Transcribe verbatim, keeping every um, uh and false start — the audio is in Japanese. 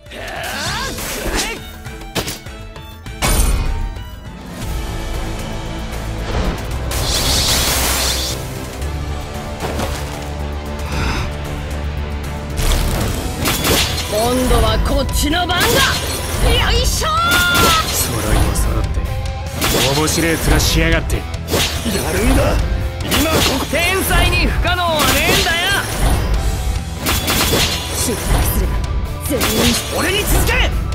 今度はこっちの番だ。よいしょー。 揃いも揃って面白い面しやがって。やるんだ今ここ。 天才に不可能はねえんだよ。失敗すれば全員俺に続け。